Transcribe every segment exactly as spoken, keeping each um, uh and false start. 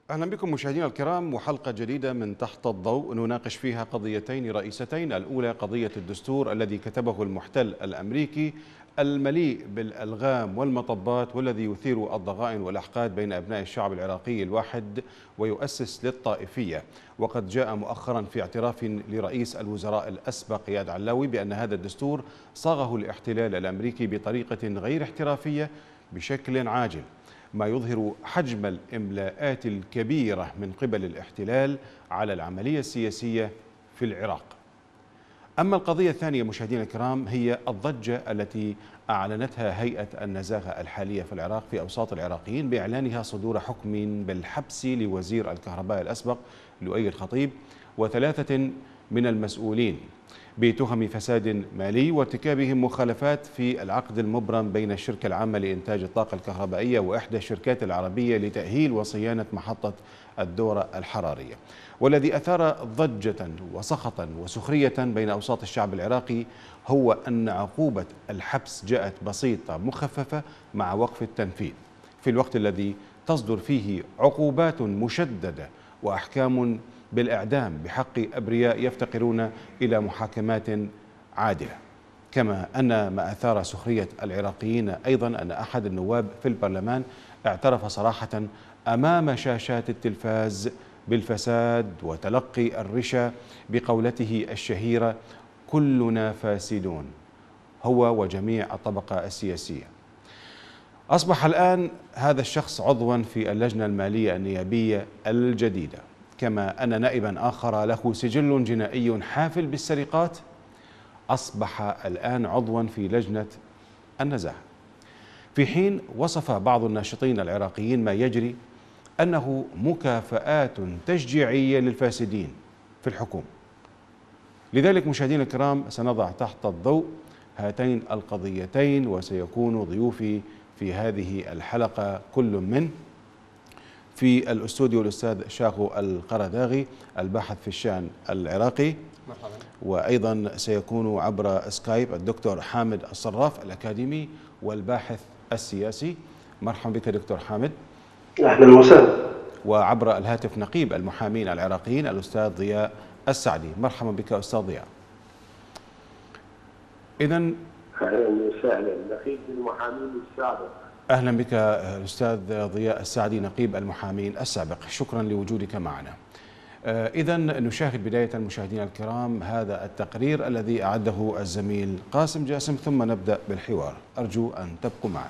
أهلا بكم مشاهدينا الكرام وحلقة جديدة من تحت الضوء نناقش فيها قضيتين رئيستين. الأولى قضية الدستور الذي كتبه المحتل الأمريكي المليء بالألغام والمطبات والذي يثير الضغائن والأحقاد بين أبناء الشعب العراقي الواحد ويؤسس للطائفية. وقد جاء مؤخرا في اعتراف لرئيس الوزراء الأسبق إياد علاوي بأن هذا الدستور صاغه الاحتلال الأمريكي بطريقة غير احترافية بشكل عاجل، ما يظهر حجم الإملاءات الكبيرة من قبل الاحتلال على العملية السياسية في العراق. أما القضية الثانية مشاهدينا الكرام هي الضجة التي أعلنتها هيئة النزاهة الحالية في العراق في أوساط العراقيين بإعلانها صدور حكم بالحبس لوزير الكهرباء الأسبق لؤي الخطيب وثلاثة من المسؤولين بتهم فساد مالي وارتكابهم مخالفات في العقد المبرم بين الشركة العامة لإنتاج الطاقة الكهربائية وإحدى الشركات العربية لتأهيل وصيانة محطة الدورة الحرارية، والذي أثار ضجة وسخطا وسخرية بين أوساط الشعب العراقي هو أن عقوبة الحبس جاءت بسيطة مخففة مع وقف التنفيذ، في الوقت الذي تصدر فيه عقوبات مشددة وأحكام بالإعدام بحق أبرياء يفتقرون إلى محاكمات عادلة. كما أن ما أثار سخرية العراقيين أيضا أن أحد النواب في البرلمان اعترف صراحة أمام شاشات التلفاز بالفساد وتلقي الرشا بقولته الشهيرة: كلنا فاسدون، هو وجميع الطبقة السياسية. أصبح الآن هذا الشخص عضوا في اللجنة المالية النيابية الجديدة، كما أن نائبا آخر له سجل جنائي حافل بالسرقات أصبح الآن عضوا في لجنة النزاهة. في حين وصف بعض الناشطين العراقيين ما يجري أنه مكافآت تشجيعية للفاسدين في الحكومة. لذلك مشاهدينا الكرام سنضع تحت الضوء هاتين القضيتين، وسيكون ضيوفي في هذه الحلقة كل من في الاستوديو الأستاذ شاخو القرداغي الباحث في الشأن العراقي، مرحبا. وأيضا سيكون عبر سكايب الدكتور حامد الصراف الأكاديمي والباحث السياسي. مرحبا بك دكتور حامد. أهلا وسهلا. وعبر الهاتف نقيب المحامين العراقيين الأستاذ ضياء السعدي. مرحبا بك أستاذ ضياء. إذن أهلا وسهلا نقيب المحامين السابق. أهلا بك الأستاذ ضياء السعدي نقيب المحامين السابق، شكرا لوجودك معنا. إذا نشاهد بداية مشاهدينا الكرام هذا التقرير الذي أعده الزميل قاسم جاسم، ثم نبدأ بالحوار. أرجو أن تبقوا معنا.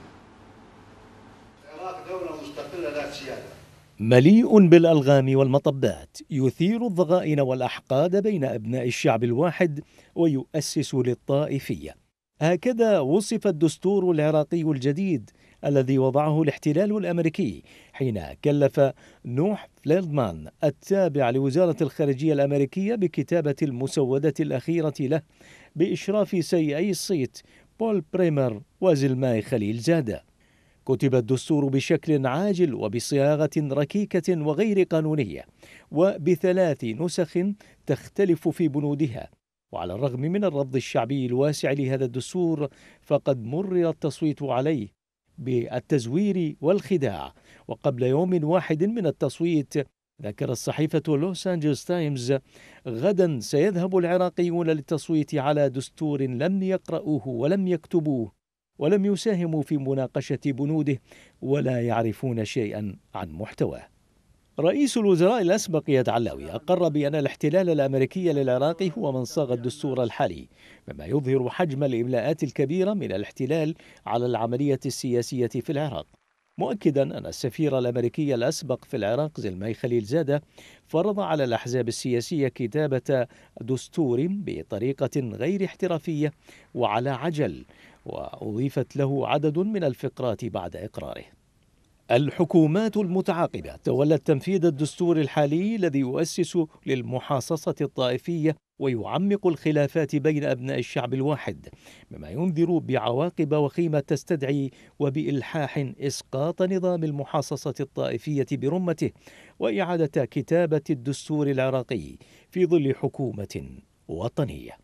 العراق دولة مستقلة ذات سيادة، مليء بالألغام والمطبات، يثير الضغائن والأحقاد بين أبناء الشعب الواحد ويؤسس للطائفية. هكذا وصف الدستور العراقي الجديد الذي وضعه الاحتلال الأمريكي حين كلف نوح فليلدمان التابع لوزارة الخارجية الأمريكية بكتابة المسودة الأخيرة له بإشراف سيئي الصيت بول بريمر وزلماي خليل زادة. كتب الدستور بشكل عاجل وبصياغة ركيكة وغير قانونية وبثلاث نسخ تختلف في بنودها. وعلى الرغم من الرفض الشعبي الواسع لهذا الدستور فقد مرر التصويت عليه بالتزوير والخداع. وقبل يوم واحد من التصويت ذكر الصحيفة لوس أنجلوس تايمز: غدا سيذهب العراقيون للتصويت على دستور لم يقرأوه ولم يكتبوه ولم يساهموا في مناقشة بنوده ولا يعرفون شيئا عن محتواه. رئيس الوزراء الأسبق إياد علاوي أقر بأن الاحتلال الأمريكي للعراق هو من صاغ الدستور الحالي، مما يظهر حجم الإملاءات الكبيرة من الاحتلال على العملية السياسية في العراق، مؤكدا أن السفير الأمريكي الأسبق في العراق زلماي خليل زادة فرض على الأحزاب السياسية كتابة دستور بطريقة غير احترافية وعلى عجل، وأضيفت له عدد من الفقرات بعد إقراره. الحكومات المتعاقبة تولت تنفيذ الدستور الحالي الذي يؤسس للمحاصصة الطائفية ويعمق الخلافات بين أبناء الشعب الواحد، مما ينذر بعواقب وخيمة تستدعي وبإلحاح إسقاط نظام المحاصصة الطائفية برمته وإعادة كتابة الدستور العراقي في ظل حكومة وطنية.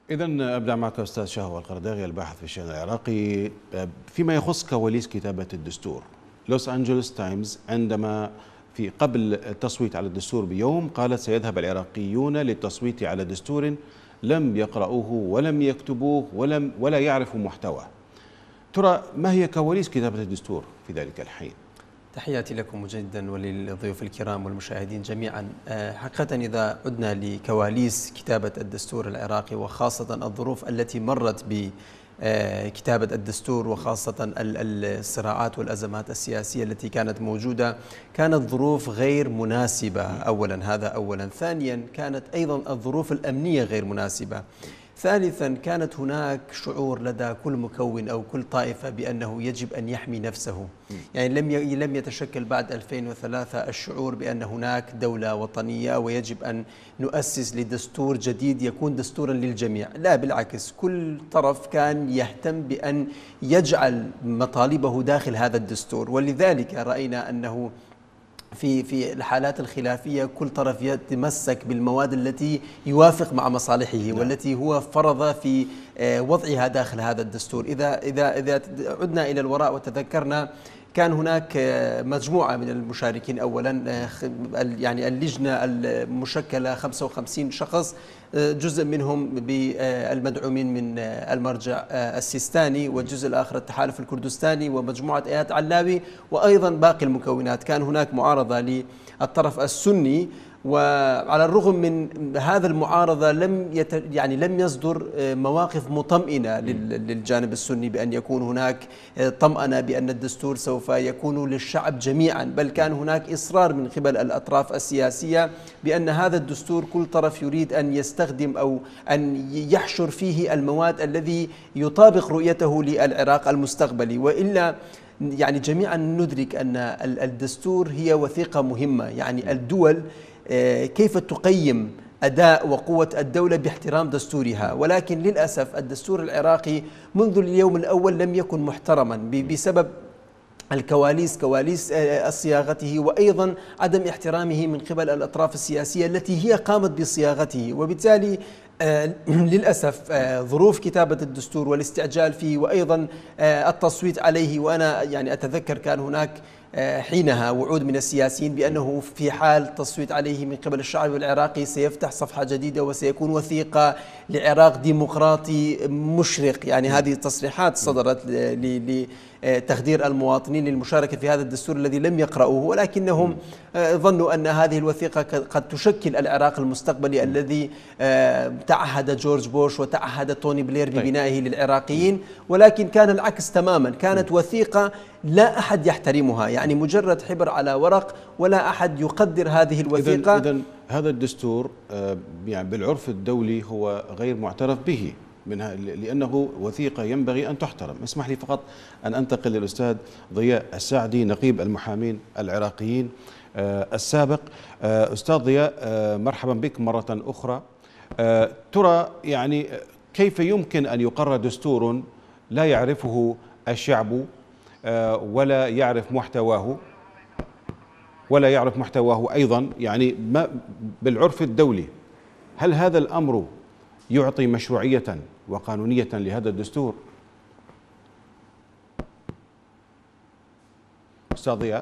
إذا أبدأ معك أستاذ شهوة القرداغي الباحث في الشأن العراقي. فيما يخص كواليس كتابة الدستور، لوس أنجلوس تايمز عندما في قبل التصويت على الدستور بيوم قالت سيذهب العراقيون للتصويت على دستور لم يقرأوه ولم يكتبوه ولم ولا يعرفوا محتواه. ترى ما هي كواليس كتابة الدستور في ذلك الحين؟ تحياتي لكم مجددا وللضيوف الكرام والمشاهدين جميعا. حقيقة إذا عدنا لكواليس كتابة الدستور العراقي وخاصة الظروف التي مرت بكتابة الدستور وخاصة الصراعات والأزمات السياسية التي كانت موجودة، كانت ظروف غير مناسبة. أولا هذا أولا، ثانيا كانت أيضا الظروف الأمنية غير مناسبة، ثالثا كانت هناك شعور لدى كل مكون أو كل طائفة بأنه يجب أن يحمي نفسه. يعني لم لم يتشكل بعد ألفين وثلاثة الشعور بأن هناك دولة وطنية ويجب أن نؤسس لدستور جديد يكون دستورا للجميع، لا بالعكس، كل طرف كان يهتم بأن يجعل مطالبه داخل هذا الدستور. ولذلك رأينا أنه في في الحالات الخلافية كل طرف يتمسك بالمواد التي يوافق مع مصالحه والتي هو فرض في وضعها داخل هذا الدستور. إذا إذا إذا عدنا إلى الوراء وتذكرنا، كان هناك مجموعة من المشاركين. أولا يعني اللجنة المشكلة خمسة وخمسين شخص، جزء منهم بالمدعومين من المرجع السيستاني والجزء الآخر التحالف الكردستاني ومجموعة إياد علاوي وأيضا باقي المكونات. كان هناك معارضة للطرف السني، وعلى الرغم من هذا المعارضة لم يت يعني لم يصدر مواقف مطمئنة للجانب السني بأن يكون هناك طمأنة بأن الدستور سوف يكون للشعب جميعا، بل كان هناك إصرار من قبل الأطراف السياسية بأن هذا الدستور كل طرف يريد أن يستخدم أو أن يحشر فيه المواد الذي يطابق رؤيته للعراق المستقبلي. وإلا يعني جميعا ندرك أن الدستور هي وثيقة مهمة. يعني الدول كيف تقيم أداء وقوة الدولة باحترام دستورها، ولكن للأسف الدستور العراقي منذ اليوم الأول لم يكن محترما بسبب الكواليس، كواليس صياغته، وأيضا عدم احترامه من قبل الأطراف السياسية التي هي قامت بصياغته. وبالتالي آه للأسف آه ظروف كتابة الدستور والاستعجال فيه وأيضا آه التصويت عليه، وأنا يعني أتذكر كان هناك آه حينها وعود من السياسيين بأنه في حال تصويت عليه من قبل الشعب العراقي سيفتح صفحة جديدة وسيكون وثيقة لعراق ديمقراطي مشرق. يعني هذه التصريحات صدرت لتخدير المواطنين للمشاركة في هذا الدستور الذي لم يقرأوه، ولكنهم آه ظنوا أن هذه الوثيقة قد تشكل العراق المستقبلي الذي آه تعهد جورج بوش وتعهد توني بلير ببنائه للعراقيين، ولكن كان العكس تماما. كانت وثيقة لا أحد يحترمها، يعني مجرد حبر على ورق ولا أحد يقدر هذه الوثيقة. إذن هذا الدستور يعني بالعرف الدولي هو غير معترف به منها لأنه وثيقة ينبغي أن تحترم. اسمح لي فقط أن أنتقل للأستاذ ضياء السعدي نقيب المحامين العراقيين السابق. أستاذ ضياء، مرحبا بك مرة أخرى. ترى يعني كيف يمكن أن يقرر دستور لا يعرفه الشعب ولا يعرف محتواه ولا يعرف محتواه أيضا، يعني ما بالعرف الدولي، هل هذا الأمر يعطي مشروعية وقانونية لهذا الدستور؟ أستاذ ضياء،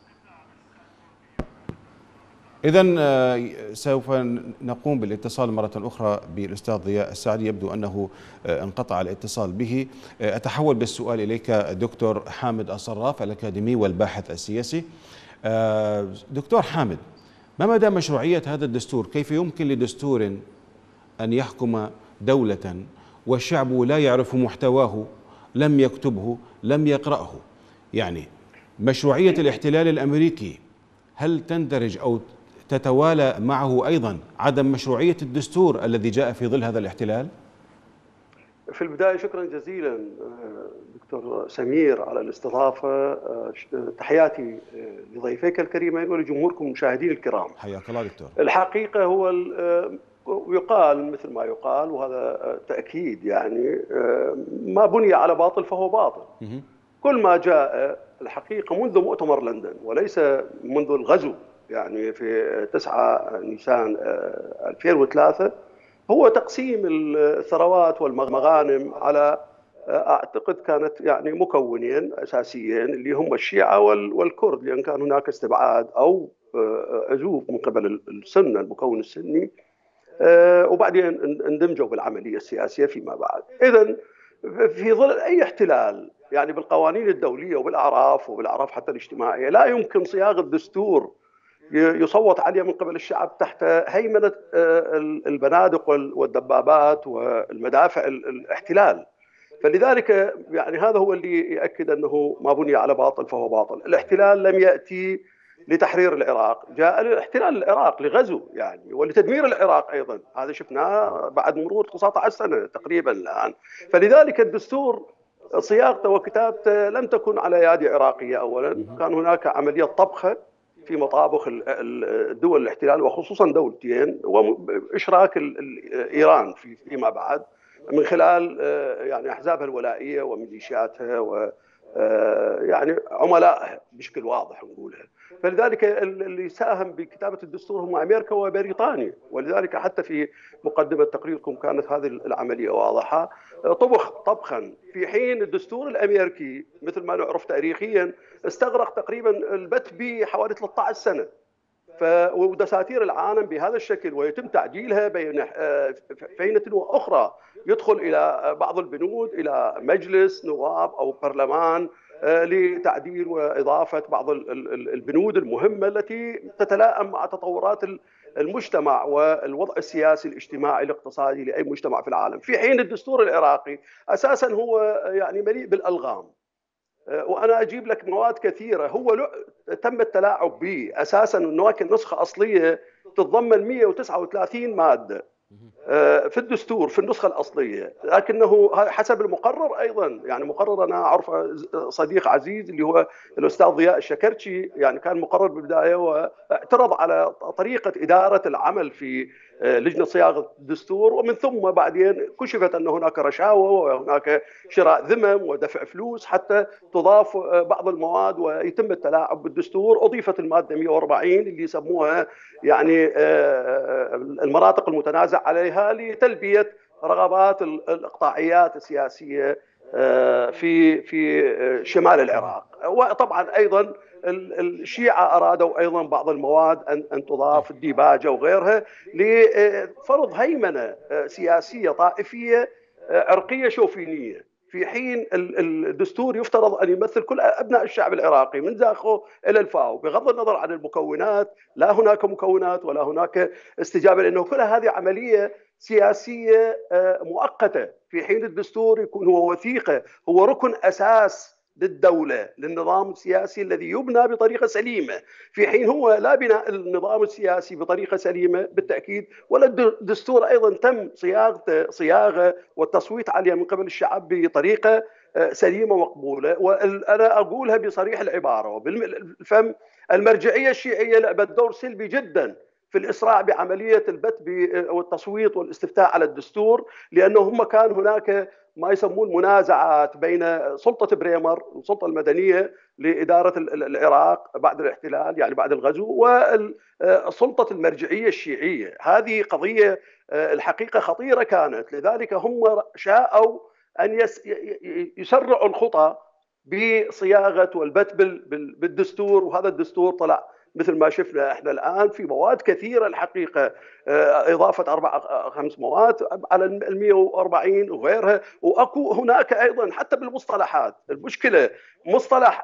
إذن سوف نقوم بالاتصال مرة أخرى بالأستاذ ضياء السعدي، يبدو أنه انقطع الاتصال به. أتحول بالسؤال إليك دكتور حامد الصراف الأكاديمي والباحث السياسي. دكتور حامد، ما مدى مشروعية هذا الدستور؟ كيف يمكن لدستور أن يحكم دولة والشعب لا يعرف محتواه، لم يكتبه، لم يقرأه؟ يعني مشروعية الاحتلال الأمريكي هل تندرج أو تتوالى معه أيضا عدم مشروعية الدستور الذي جاء في ظل هذا الاحتلال؟ في البداية شكرا جزيلا دكتور سمير على الاستضافة. تحياتي لضيفيك الكريمين ولجمهوركم المشاهدين الكرام. حياك الله دكتور. الحقيقة هو يقال مثل ما يقال، وهذا تأكيد، يعني ما بني على باطل فهو باطل. كل ما جاء الحقيقة منذ مؤتمر لندن وليس منذ الغزو، يعني في تسعة نيسان ألفين وثلاثة هو تقسيم الثروات والمغانم على اعتقد كانت يعني مكونين اساسيين اللي هم الشيعه والكرد، لان كان هناك استبعاد او عزوف من قبل السنه المكون السني، وبعدين اندمجوا بالعمليه السياسيه فيما بعد. اذا في ظل اي احتلال يعني بالقوانين الدوليه وبالاعراف وبالاعراف حتى الاجتماعيه لا يمكن صياغه دستور يصوت عليه من قبل الشعب تحت هيمنه البنادق والدبابات والمدافع الاحتلال. فلذلك يعني هذا هو اللي يؤكد أنه ما بني على باطل فهو باطل. الاحتلال لم يأتي لتحرير العراق، جاء الاحتلال العراق لغزو يعني ولتدمير العراق أيضا، هذا شفناه بعد مرور تسعة عشر سنة تقريبا الآن. فلذلك الدستور صياغته وكتابته لم تكن على يد عراقية أولا، كان هناك عملية طبخة في مطابخ الدول الاحتلال وخصوصا دولتين وإشراك إيران فيما بعد من خلال يعني احزابها الولائيه وميليشياتها و يعني عملائها بشكل واضح نقولها. فلذلك اللي ساهم بكتابه الدستور هم امريكا وبريطانيا، ولذلك حتى في مقدمه تقريركم كانت هذه العمليه واضحه. طبخ طبخا في حين الدستور الامريكي مثل ما نعرف تاريخيا استغرق تقريبا البت به حوالي ثلاثة عشر سنه. ودساتير العالم بهذا الشكل ويتم تعديلها بين فينة واخرى، يدخل الى بعض البنود الى مجلس نواب او برلمان لتعديل واضافه بعض البنود المهمه التي تتلائم مع تطورات المجتمع والوضع السياسي الاجتماعي الاقتصادي لاي مجتمع في العالم. في حين الدستور العراقي اساسا هو يعني مليء بالالغام، وانا اجيب لك مواد كثيره هو تم التلاعب به. اساسا هناك النسخه اصليه تتضمن مئة وتسعة وثلاثين ماده في الدستور في النسخه الاصليه، لكنه حسب المقرر ايضا يعني مقرر انا اعرف صديق عزيز اللي هو الاستاذ ضياء الشكرتشي يعني كان مقرر بالبدايه واعترض على طريقه اداره العمل في لجنه صياغه الدستور، ومن ثم بعدين كشفت ان هناك رشاوى وهناك شراء ذمم ودفع فلوس حتى تضاف بعض المواد ويتم التلاعب بالدستور. اضيفت الماده مئة وأربعين اللي يسموها يعني المناطق المتنازع عليها لتلبيه رغبات الاقطاعيات السياسيه في في شمال العراق. وطبعا ايضا الشيعة أرادوا أيضا بعض المواد أن أن تضاف الديباجة وغيرها لفرض هيمنة سياسية طائفية عرقية شوفينية، في حين الدستور يفترض أن يمثل كل أبناء الشعب العراقي من زاخو إلى الفاو بغض النظر عن المكونات. لا هناك مكونات ولا هناك استجابة، لأنه كل هذه عملية سياسية مؤقتة، في حين الدستور يكون هو وثيقة، هو ركن أساس للدولة للنظام السياسي الذي يبنى بطريقة سليمة، في حين هو لا بناء النظام السياسي بطريقة سليمة بالتأكيد، ولا الدستور أيضا تم صياغته صياغة والتصويت عليه من قبل الشعب بطريقة سليمة مقبولة. وأنا أقولها بصريح العبارة وبالفم، المرجعية الشيعية لعبت دور سلبي جدا في الإسراع بعملية البت والتصويت والاستفتاء على الدستور، لأنه هم كان هناك ما يسمون منازعات بين سلطة بريمر السلطة المدنية لإدارة العراق بعد الاحتلال يعني بعد الغزو وسلطة المرجعية الشيعية. هذه قضية الحقيقة خطيرة كانت، لذلك هم شاءوا أن يسرعوا الخطى بصياغة والبت بالدستور، وهذا الدستور طلع مثل ما شفنا احنا الان في مواد كثيره الحقيقه، اضافه اربع خمس مواد على ال مئة وأربعين وغيرها. واكو هناك ايضا حتى بالمصطلحات المشكله، مصطلح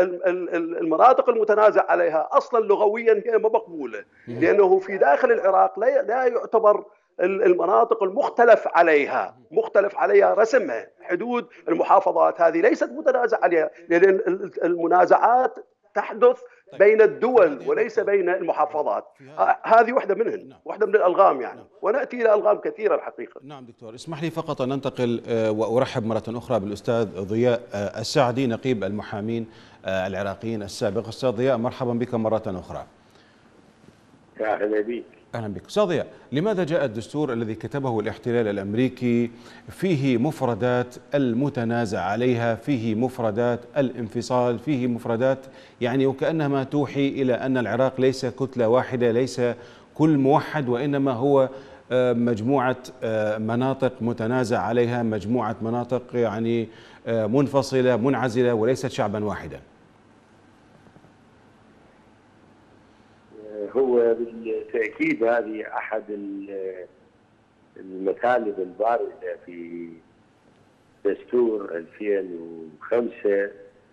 المناطق المتنازع عليها اصلا لغويا هي ما مقبوله، لانه في داخل العراق لا لا يعتبر المناطق المختلف عليها مختلف عليها رسمها، حدود المحافظات هذه ليست متنازع عليها، لان المنازعات تحدث بين الدول وليس بين المحافظات. هذه واحدة منهن، واحدة من الألغام يعني، ونأتي إلى ألغام كثيرة الحقيقة. نعم دكتور، اسمح لي فقط أن ننتقل وأرحب مرة أخرى بالأستاذ ضياء السعدي نقيب المحامين العراقيين السابق. أستاذ ضياء مرحبا بك مرة أخرى. أهلا بك. أهلا بك. أستاذ ضياء، لماذا جاء الدستور الذي كتبه الاحتلال الأمريكي فيه مفردات المتنازع عليها، فيه مفردات الانفصال، فيه مفردات يعني وكأنما توحي إلى أن العراق ليس كتلة واحدة، ليس كل موحد، وإنما هو مجموعة مناطق متنازع عليها، مجموعة مناطق يعني منفصلة منعزلة وليست شعبا واحدا؟ هو بالتأكيد هذه أحد المطالب البارزة في دستور ألفين وخمسة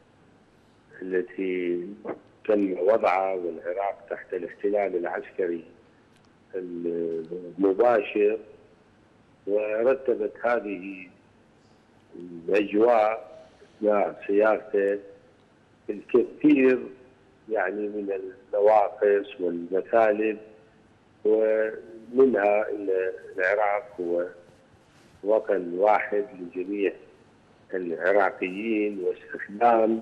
التي تم وضعها والعراق تحت الاحتلال العسكري المباشر، ورتبت هذه الأجواء أثناء صياغته الكثير يعني من النواقص والمثالب، ومنها أن العراق هو وطن واحد لجميع العراقيين، واستخدام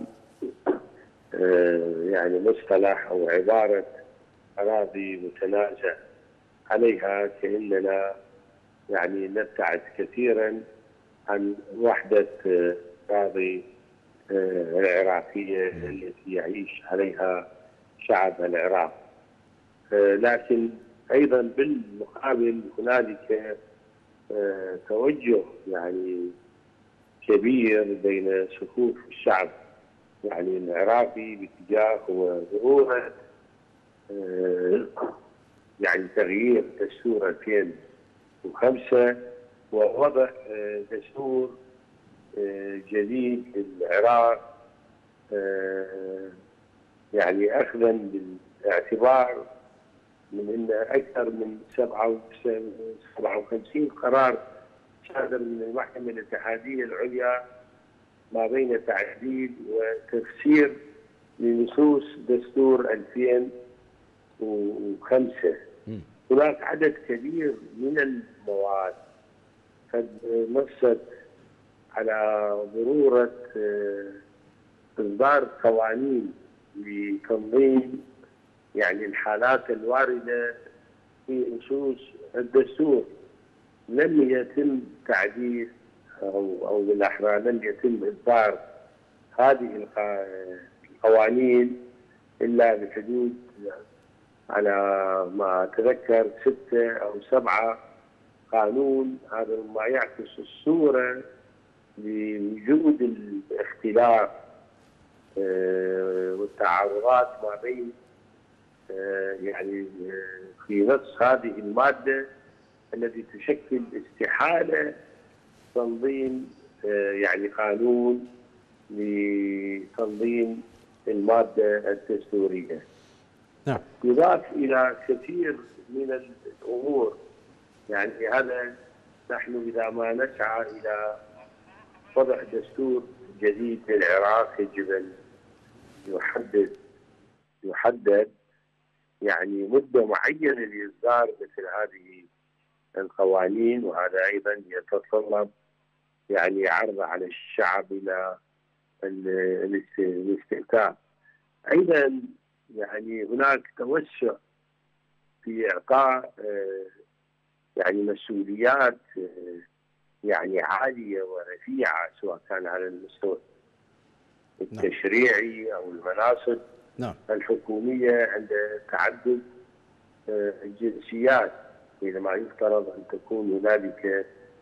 يعني مصطلح أو عبارة أراضي متنازع عليها كأننا يعني نبتعد كثيرا عن وحدة أراضي العراقية التي يعيش عليها شعب العراق. لكن أيضا بالمقابل هنالك توجه يعني كبير بين صفوف الشعب يعني العراقي باتجاه وضرورة يعني تغيير دستور ألفين وخمسة ووضع دستور جديد للعراق، يعني أخذا بالاعتبار من أن أكثر من سبعة وخمسين قرار صادر من المحكمة الاتحادية العليا ما بين تعديل وتفسير لنصوص دستور ألفين وخمسة. هناك عدد كبير من المواد قد نصت على ضرورة إصدار قوانين لتنظيم يعني الحالات الواردة في نصوص الدستور. لم يتم تعديل أو أو بالأحرى لم يتم إصدار هذه القوانين إلا بحدود على ما أتذكر ستة أو سبعة قانون. هذا ما يعكس الصورة لوجود الاختلاف والتعارضات ما بين يعني في نص هذه المادة التي تشكل استحالة تنظيم يعني قانون لتنظيم المادة الدستورية. نعم. يضاف إلى كثير من الأمور، يعني هذا نحن إذا ما نسعى إلى وضع دستور جديد للعراق يجب أن يحدد يحدد يعني مدة معينة لإصدار مثل هذه القوانين، وهذا أيضا يتطلب يعني عرض على الشعب إلى الاستفتاء. أيضا يعني هناك توسع في إعطاء يعني مسؤوليات يعني عالية ورفيعة سواء كان على المستوى التشريعي أو المناصب نعم. الحكومية عند تعدد الجنسيات، بينما يفترض أن تكون هنالك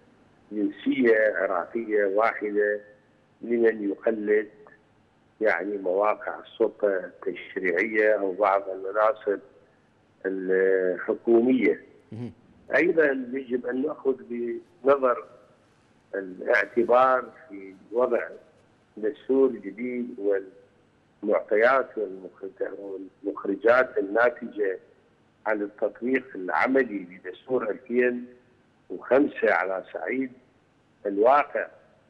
جنسية عراقية واحدة لمن يقلد يعني مواقع السلطة التشريعية أو بعض المناصب الحكومية. أيضا يجب أن نأخذ بنظر الاعتبار في وضع دستور جديد والمعطيات والمخرجات الناتجة عن التطبيق العملي لدستور ألفين وخمسة على صعيد الواقع.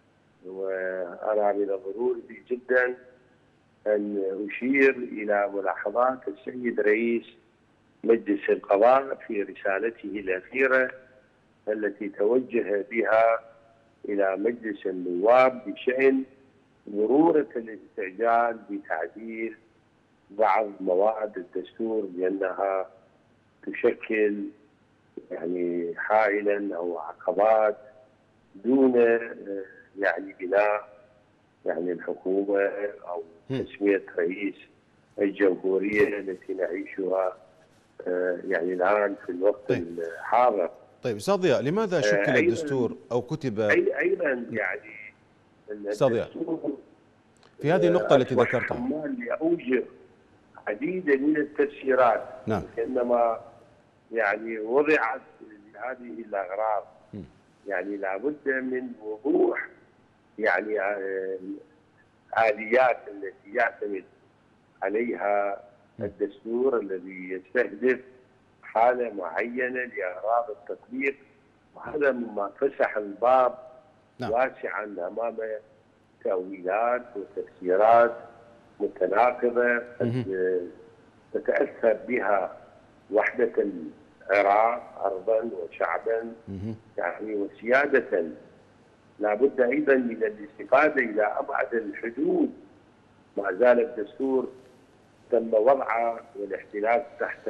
وأرى من الضروري جدا أن أشير إلى ملاحظات السيد رئيس مجلس القضاء في رسالته الأخيرة التي توجه بها إلى مجلس النواب بشأن ضرورة الاستعجال بتعديل بعض مواد الدستور لأنها تشكل يعني حائلا أو عقبات دون يعني بناء يعني الحكومة أو تسمية رئيس الجمهورية التي نعيشها يعني الآن في الوقت الحاضر. طيب أستاذ ضياء، لماذا شكل الدستور أو كتب؟ أيضا يعني أستاذ ضياء، في هذه النقطة التي ذكرتها لأوجه عديدة من التفسيرات. نعم. إنما يعني وضعت لهذه الأغراض. م. يعني لابد من وضوح يعني الآليات التي يعتمد عليها الدستور الذي يستهدف حالة معينة لأغراض التطبيق، وهذا مما فسح الباب نعم. واسعا أمام تأويلات وتفسيرات متناقضة تتأثر بها وحدة العراق أرضا وشعبا يعني وسيادة. لابد أيضا من الاستفادة إلى أبعد الحدود. ما زال الدستور تم وضعه والاحتلال تحت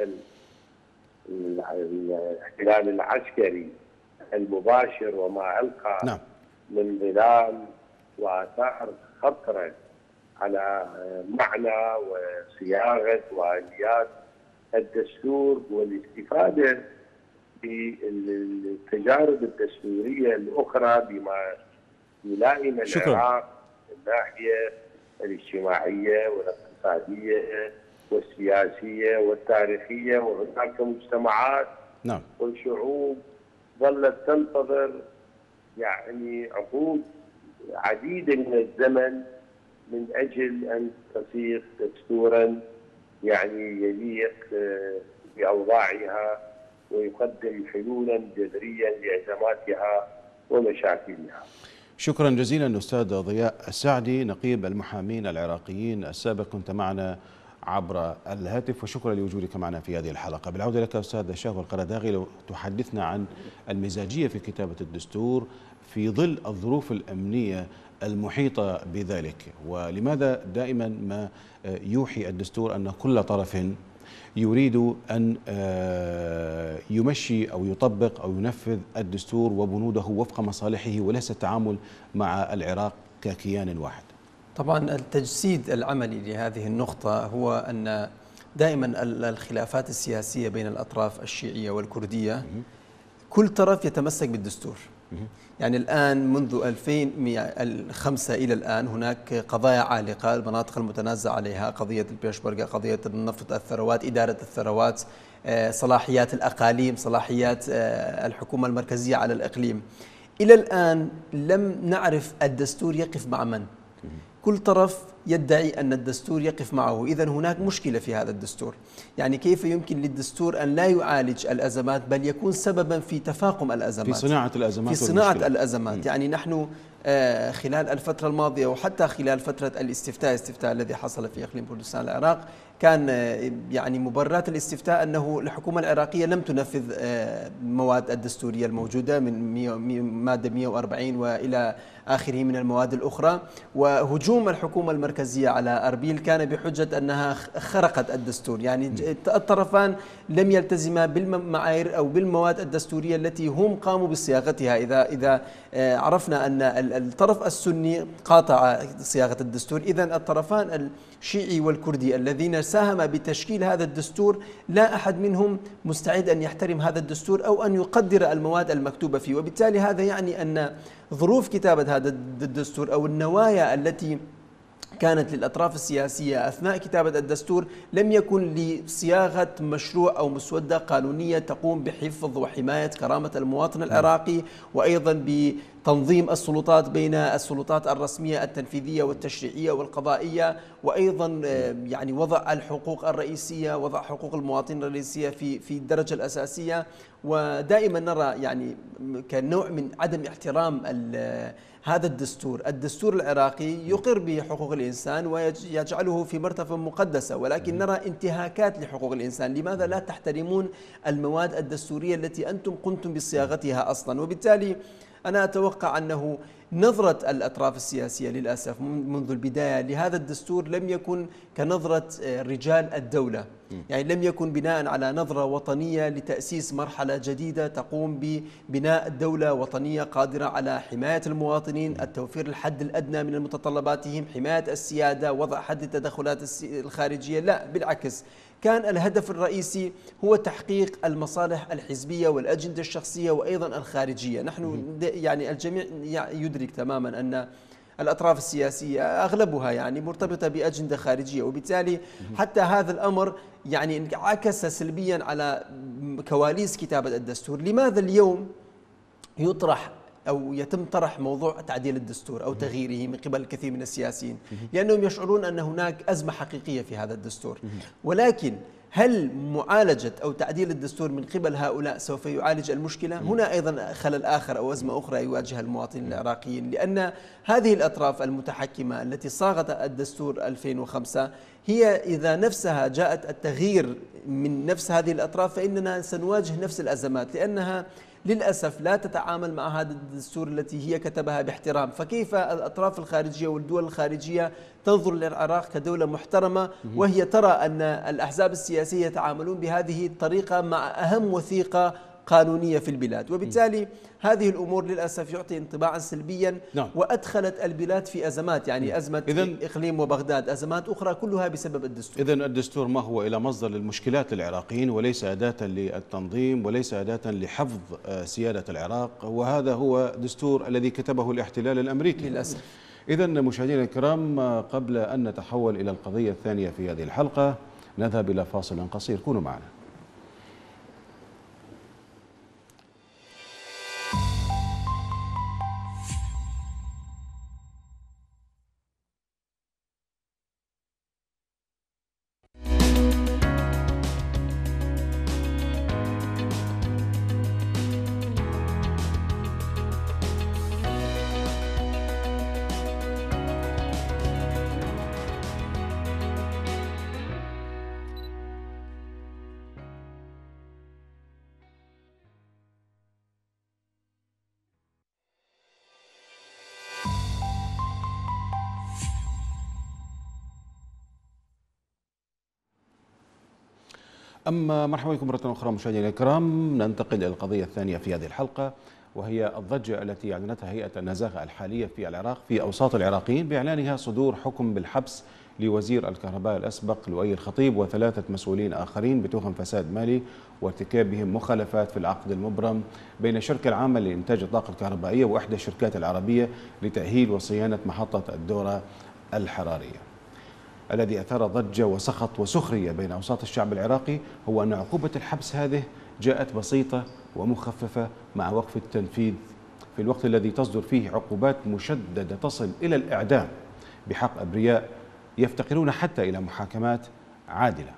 الاحتلال العسكري المباشر وما ألقى نعم. من ظلال وآثار خطرة على معنى وصياغة وآليات الدستور، والاستفادة بالتجارب الدستورية الأخرى بما يلائم العراق من الناحية الاجتماعية والاقتصادية والسياسية والتاريخية. وهناك مجتمعات نعم. والشعوب ظلت تنتظر يعني عقود عديدة من الزمن من أجل أن تصيغ دستورا يعني يليق بأوضاعها ويقدم حلولا جذريا لأزماتها ومشاكلها. شكرا جزيلا أستاذ ضياء السعدي، نقيب المحامين العراقيين السابق، كنت معنا عبر الهاتف، وشكرا لوجودك معنا في هذه الحلقة. بالعودة لك أستاذ شهوة القرداغي، لو تحدثنا عن المزاجية في كتابة الدستور في ظل الظروف الأمنية المحيطة بذلك، ولماذا دائما ما يوحي الدستور أن كل طرف يريد أن يمشي أو يطبق أو ينفذ الدستور وبنوده وفق مصالحه وليس التعامل مع العراق ككيان واحد؟ طبعا التجسيد العملي لهذه النقطة هو أن دائما الخلافات السياسية بين الأطراف الشيعية والكردية كل طرف يتمسك بالدستور. يعني الآن منذ ألفين وخمسة إلى الآن هناك قضايا عالقة، المناطق المتنازع عليها، قضية البيشمركة، قضية النفط، الثروات، إدارة الثروات، صلاحيات الأقاليم، صلاحيات الحكومة المركزية على الإقليم. إلى الآن لم نعرف الدستور يقف مع من. كل طرف يدعي أن الدستور يقف معه، إذن هناك مشكلة في هذا الدستور. يعني كيف يمكن للدستور أن لا يعالج الأزمات بل يكون سببا في تفاقم الأزمات، في صناعة الأزمات في صناعة والمشكلة. الأزمات. م. يعني نحن خلال الفترة الماضية وحتى خلال فترة الاستفتاء الاستفتاء الذي حصل في إقليم كردستان العراق، كان يعني مبررات الاستفتاء أنه الحكومة العراقية لم تنفذ المواد الدستورية الموجودة من مادة مئة وأربعين وإلى آخره من المواد الأخرى. وهجوم الحكومة المركزية على أربيل كان بحجة أنها خرقت الدستور، يعني الطرفان لم يلتزما بالمعايير أو بالمواد الدستورية التي هم قاموا بصياغتها. إذا إذا عرفنا أن الطرف السني قاطع صياغة الدستور، إذن الطرفان الشيعي والكردي الذين ساهم بتشكيل هذا الدستور لا أحد منهم مستعد أن يحترم هذا الدستور أو أن يقدر المواد المكتوبة فيه. وبالتالي هذا يعني أن ظروف كتابة هذا الدستور أو النوايا التي كانت للأطراف السياسية أثناء كتابة الدستور لم يكن لصياغة مشروع أو مسودة قانونية تقوم بحفظ وحماية كرامة المواطن العراقي، وأيضا بتنظيم السلطات بين السلطات الرسمية التنفيذية والتشريعية والقضائية، وأيضا يعني وضع الحقوق الرئيسية، وضع حقوق المواطنين الرئيسية في في الدرجة الأساسية. ودائما نرى يعني كنوع من عدم احترام هذا الدستور. الدستور العراقي يقر بحقوق الإنسان ويجعله في مرتبة مقدسة، ولكن نرى انتهاكات لحقوق الإنسان. لماذا لا تحترمون المواد الدستورية التي أنتم قمتم بصياغتها أصلا؟ وبالتالي أنا أتوقع أنه نظرة الأطراف السياسية للأسف منذ البداية لهذا الدستور لم يكن كنظرة رجال الدولة، يعني لم يكن بناء على نظرة وطنية لتأسيس مرحلة جديدة تقوم ببناء دولة وطنية قادرة على حماية المواطنين، التوفير الحد الأدنى من متطلباتهم، حماية السيادة، وضع حد التدخلات الخارجية. لا، بالعكس، كان الهدف الرئيسي هو تحقيق المصالح الحزبية والأجندة الشخصية وأيضا الخارجية. نحن يعني الجميع يدرك تماما أن الأطراف السياسية أغلبها يعني مرتبطة بأجندة خارجية، وبالتالي حتى هذا الأمر يعني انعكس سلبيا على كواليس كتابة الدستور. لماذا اليوم يطرح أو يتم طرح موضوع تعديل الدستور أو تغييره من قبل الكثير من السياسيين؟ لأنهم يشعرون أن هناك أزمة حقيقية في هذا الدستور. ولكن هل معالجة أو تعديل الدستور من قبل هؤلاء سوف يعالج المشكلة؟ هنا أيضا خلل آخر أو أزمة أخرى يواجهها المواطنين العراقيين، لأن هذه الأطراف المتحكمة التي صاغت الدستور ألفين وخمسة هي إذا نفسها جاءت التغيير من نفس هذه الأطراف فإننا سنواجه نفس الأزمات، لأنها للأسف لا تتعامل مع هذا الدستور التي هي كتبها باحترام. فكيف الأطراف الخارجية والدول الخارجية تنظر للعراق كدولة محترمة وهي ترى أن الأحزاب السياسية يتعاملون بهذه الطريقة مع أهم وثيقة قانونية في البلاد؟ وبالتالي هذه الأمور للأسف يعطي انطباعا سلبيا. نعم. وأدخلت البلاد في أزمات، يعني أزمة إذن إقليم وبغداد، أزمات أخرى كلها بسبب الدستور. إذن الدستور ما هو إلى مصدر للمشكلات للعراقيين وليس أداة للتنظيم وليس أداة لحفظ سيادة العراق، وهذا هو دستور الذي كتبه الاحتلال الأمريكي للأسف. إذن مشاهدينا الكرام، قبل أن نتحول إلى القضية الثانية في هذه الحلقة نذهب إلى فاصل قصير، كونوا معنا. أما مرحبا بكم مرة أخرى مشاهدينا الكرام، ننتقل إلى القضية الثانية في هذه الحلقة، وهي الضجة التي أعلنتها هيئة النزاهة الحالية في العراق في أوساط العراقيين بإعلانها صدور حكم بالحبس لوزير الكهرباء الأسبق لؤي الخطيب وثلاثة مسؤولين آخرين بتهم فساد مالي وارتكابهم مخالفات في العقد المبرم بين الشركة العامة لإنتاج الطاقة الكهربائية وإحدى الشركات العربية لتأهيل وصيانة محطة الدورة الحرارية. الذي أثار ضجة وسخط وسخرية بين أوساط الشعب العراقي هو أن عقوبة الحبس هذه جاءت بسيطة ومخففة مع وقف التنفيذ في الوقت الذي تصدر فيه عقوبات مشددة تصل إلى الإعدام بحق أبرياء يفتقرون حتى إلى محاكمات عادلة.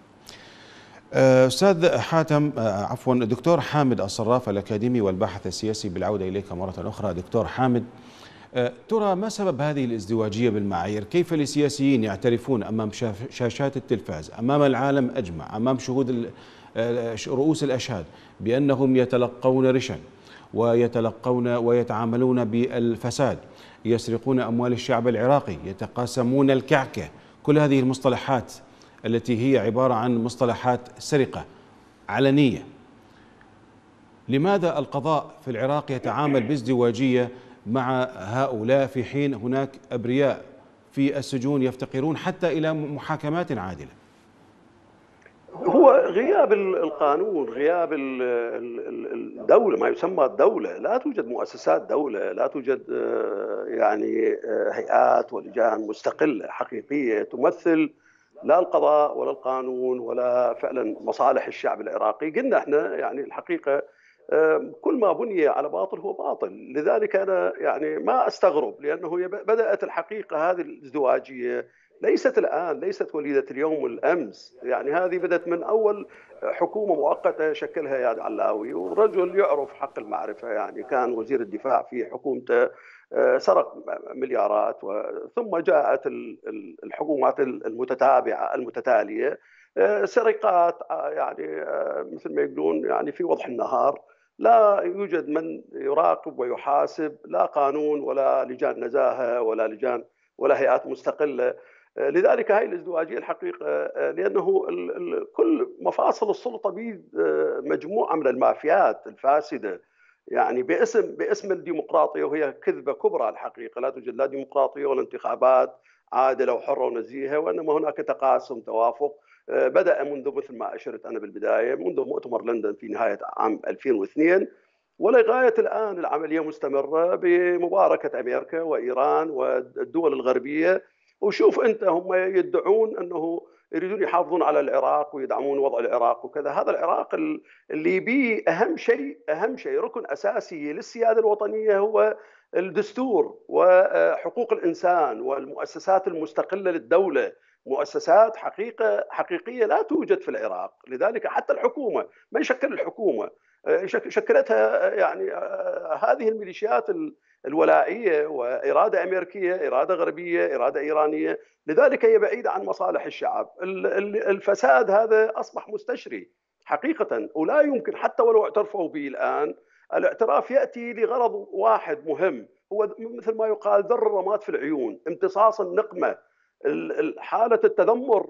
أستاذ حاتم عفوا دكتور حامد الصراف الأكاديمي والباحث السياسي، بالعودة إليك مرة أخرى دكتور حامد، ترى ما سبب هذه الازدواجية بالمعايير؟ كيف لسياسيين يعترفون أمام شاشات التلفاز أمام العالم أجمع أمام شهود رؤوس الأشهاد بأنهم يتلقون رشا ويتلقون ويتعاملون بالفساد، يسرقون أموال الشعب العراقي، يتقاسمون الكعكة، كل هذه المصطلحات التي هي عبارة عن مصطلحات سرقة علنية، لماذا القضاء في العراق يتعامل بازدواجية مع هؤلاء في حين هناك أبرياء في السجون يفتقرون حتى إلى محاكمات عادلة؟ هو غياب القانون، غياب الدولة، ما يسمى الدولة. لا توجد مؤسسات دولة، لا توجد يعني هيئات ولجان مستقلة حقيقية تمثل لا القضاء ولا القانون ولا فعلا مصالح الشعب العراقي. قلنا احنا يعني الحقيقة كل ما بني على باطل هو باطل، لذلك أنا يعني ما أستغرب، لأنه بدأت الحقيقة هذه الازدواجية ليست الآن، ليست وليدة اليوم والأمس، يعني هذه بدأت من أول حكومة مؤقتة شكلها اياد علاوي، ورجل يعرف حق المعرفة، يعني كان وزير الدفاع في حكومته، سرق مليارات، ثم جاءت الحكومات المتتابعة المتتالية، سرقات يعني مثل ما يقولون يعني في وضح النهار، لا يوجد من يراقب ويحاسب، لا قانون ولا لجان نزاهة ولا لجان ولا هيئات مستقلة. لذلك هاي الازدواجية الحقيقة، لأنه كل مفاصل السلطة بيد مجموعة من المافيات الفاسدة، يعني باسم باسم الديمقراطية، وهي كذبة كبرى الحقيقة. لا توجد لا ديمقراطية ولا انتخابات عادلة وحرة ونزيهة، وإنما هناك تقاسم توافق بدأ منذ، مثل ما أشرت أنا بالبداية، منذ مؤتمر لندن في نهاية عام ألفين واثنين ولغاية الآن العملية مستمرة بمباركة أمريكا وإيران والدول الغربية. وشوف أنت، هم يدعون أنه يريدون يحافظون على العراق ويدعمون وضع العراق وكذا. هذا العراق اللي بيه أهم شيء أهم شيء ركن أساسي للسيادة الوطنية هو الدستور وحقوق الإنسان والمؤسسات المستقلة للدولة، مؤسسات حقيقة حقيقية لا توجد في العراق. لذلك حتى الحكومة، من شكل الحكومة شكلتها يعني هذه الميليشيات الولائية، وإرادة أمريكية، إرادة غربية، إرادة إيرانية. لذلك هي بعيدة عن مصالح الشعب. الفساد هذا أصبح مستشري حقيقة، ولا يمكن حتى ولو اعترفوا به الآن. الاعتراف يأتي لغرض واحد مهم، هو مثل ما يقال ذر الرماد في العيون، امتصاص النقمة، حالة التذمر.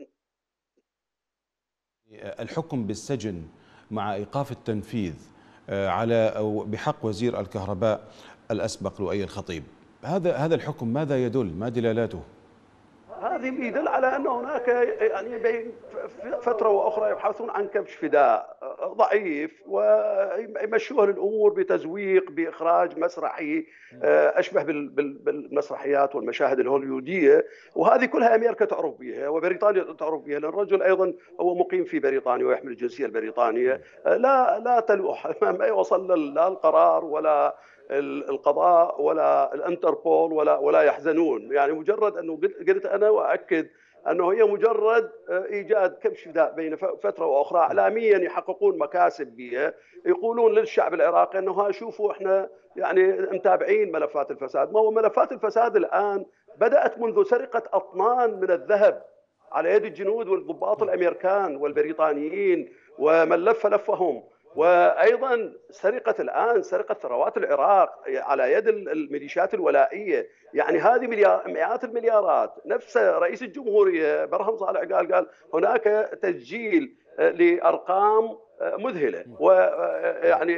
الحكم بالسجن مع إيقاف التنفيذ على أو بحق وزير الكهرباء الأسبق لؤي الخطيب، هذا هذا الحكم ماذا يدل؟ ما دلالاته؟ هذه يدل على أن هناك يعني بين فترة وأخرى يبحثون عن كبش فداء ضعيف، ويمشوه الأمور بتزويق، بإخراج مسرحي أشبه بالمسرحيات والمشاهد الهوليودية. وهذه كلها أمريكا تعرف بها وبريطانيا تعرف بها، لأن الرجل أيضا هو مقيم في بريطانيا ويحمل الجنسية البريطانية. لا لا تلوح، ما يوصل لا القرار ولا القضاء ولا الانتربول ولا ولا يحزنون. يعني مجرد انه قلت انا واكد انه هي مجرد ايجاد كبش فداء بين فتره واخرى، اعلاميا يحققون مكاسب بها، يقولون للشعب العراقي انه ها شوفوا احنا يعني متابعين ملفات الفساد. ما هو ملفات الفساد الان بدات منذ سرقه اطنان من الذهب على يد الجنود والضباط الامريكان والبريطانيين ومن لف لفهم، وأيضا سرقة الآن سرقة ثروات العراق على يد الميليشيات الولائية. يعني هذه مليار مئات المليارات. نفس رئيس الجمهورية برهم صالح قال قال هناك تسجيل لأرقام مذهلة، ويعني